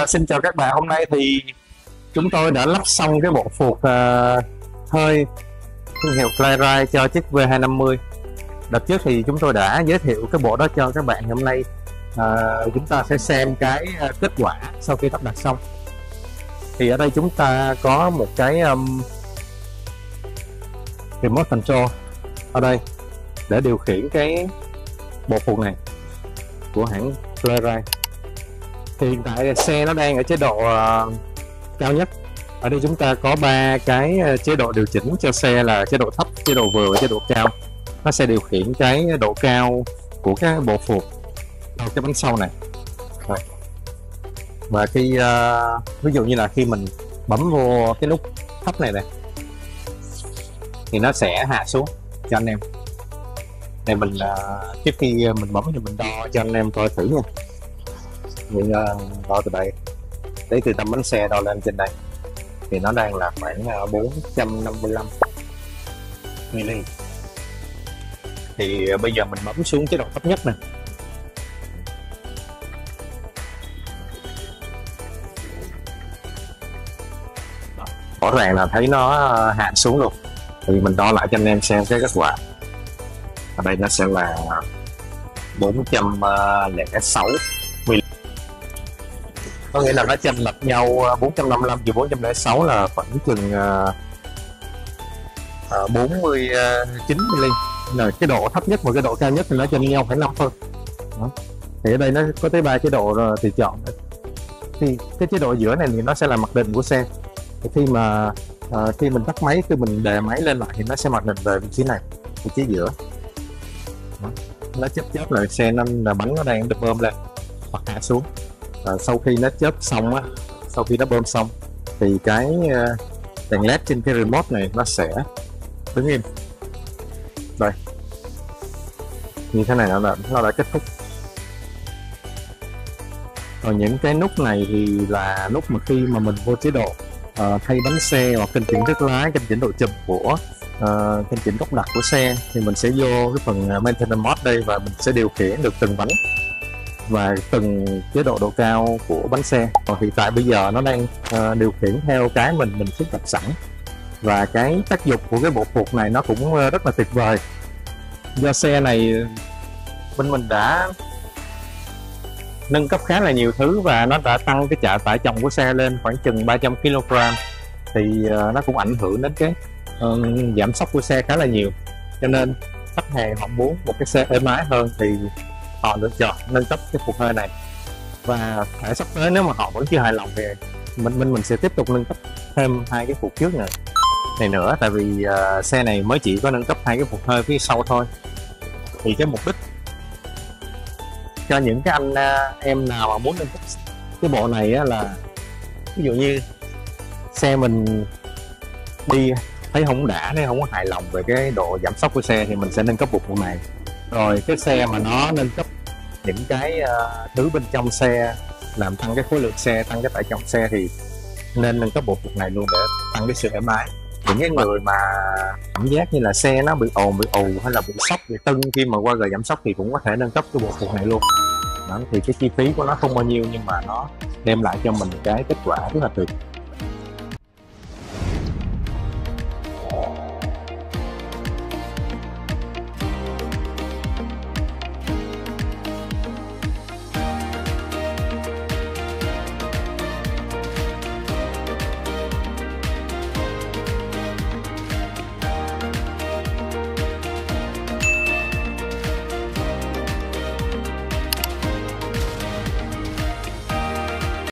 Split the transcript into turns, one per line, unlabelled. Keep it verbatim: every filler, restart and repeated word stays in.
uh, xin chào các bạn. Hôm nay thì chúng tôi đã lắp xong cái bộ phuộc uh, hơi thương hiệu Claride cho chiếc V hai năm mươi. Đợt trước thì chúng tôi đã giới thiệu cái bộ đó cho các bạn. Hôm nay uh, chúng ta sẽ xem cái uh, kết quả sau khi lắp đặt xong. Thì ở đây chúng ta có một cái um, remote control ở đây để điều khiển cái bộ phuộc này của hãng Claride. Thì hiện tại xe nó đang ở chế độ uh, cao nhất. Ở đây chúng ta có ba cái chế độ điều chỉnh cho xe là chế độ thấp, chế độ vừa và chế độ cao. Nó sẽ điều khiển cái độ cao của cái bộ phuộc ở cái bánh sau này. Rồi. Và khi uh, ví dụ như là khi mình bấm vô cái nút thấp này này thì nó sẽ hạ xuống cho anh em. Này mình uh, trước khi mình bấm thì mình đo cho anh em coi thử nha. Mình uh, đo từ đây, lấy từ tâm bánh xe đo lên trên đây thì nó đang là khoảng uh, bốn trăm năm mươi lăm mi-li. Thì uh, bây giờ mình bấm xuống chế độ thấp nhất nè. Rõ ràng là thấy nó uh, hạ xuống luôn. Thì mình đo lại cho anh em xem cái kết quả. Ở đây nó sẽ là bốn trăm lẻ sáu mi-li. Có nghĩa là nó chênh lệch nhau bốn trăm năm mươi lăm trừ bốn trăm lẻ sáu là khoảng chừng uh, bốn mươi chín mi-li. Là cái độ thấp nhất và cái độ cao nhất thì nó chênh nhau khoảng năm thôi. Đó. Thì ở đây nó có tới ba chế độ rồi thì chọn. Thì cái chế độ giữa này thì nó sẽ là mặc định của xe. Thì khi mà uh, khi mình tắt máy, khi mình đề máy lên lại thì nó sẽ mặc định về vị trí này, vị trí giữa. Đó. Nó chớp chớp lại xe nên là bánh nó đang được bơm lên hoặc hạ xuống. Và sau khi nó chớp xong á, sau khi nó bơm xong thì cái uh, đèn led trên cái remote này nó sẽ đứng im. Đây, như thế này nó đã, nó đã kết thúc. Còn những cái nút này thì là nút mà khi mà mình vô chế độ uh, thay bánh xe hoặc kênh chỉnh đứt lái, kênh chỉnh độ chùm của uh, kênh chỉnh góc đặt của xe thì mình sẽ vô cái phần maintenance mode đây và mình sẽ điều khiển được từng bánh và từng chế độ độ cao của bánh xe. Còn hiện tại bây giờ nó đang uh, điều khiển theo cái mình mình thiết lập sẵn. Và cái tác dụng của cái bộ phuộc này nó cũng uh, rất là tuyệt vời. Do xe này bên mình đã nâng cấp khá là nhiều thứ và nó đã tăng cái trọng tải trọng của xe lên khoảng chừng ba trăm ki lô gam. Thì uh, nó cũng ảnh hưởng đến cái uh, giảm sóc của xe khá là nhiều. Cho nên khách hàng họ muốn một cái xe êm ái hơn thì họ lựa chọn nâng cấp cái phuộc hơi này. Và thể sắp tới nếu mà họ vẫn chưa hài lòng thì mình mình mình sẽ tiếp tục nâng cấp thêm hai cái phuộc trước này này nữa. Tại vì uh, xe này mới chỉ có nâng cấp hai cái phuộc hơi phía sau thôi. Thì cái mục đích cho những cái anh uh, em nào mà muốn nâng cấp cái bộ này á, là ví dụ như xe mình đi thấy không đã, nếu không có hài lòng về cái độ giảm sóc của xe thì mình sẽ nâng cấp bộ phuộc này. Rồi cái xe mà nó nâng cấp những cái uh, thứ bên trong xe làm tăng cái khối lượng xe, tăng cái tải trọng xe thì nên nâng cấp bộ phuộc này luôn để tăng cái sự êm ái. Những cái người mà cảm giác như là xe nó bị ồn, bị ù hay là bị sóc, bị tưng khi mà qua gờ giảm sóc thì cũng có thể nâng cấp cái bộ phuộc này luôn. Đó, thì cái chi phí của nó không bao nhiêu nhưng mà nó đem lại cho mình cái kết quả rất là tuyệt.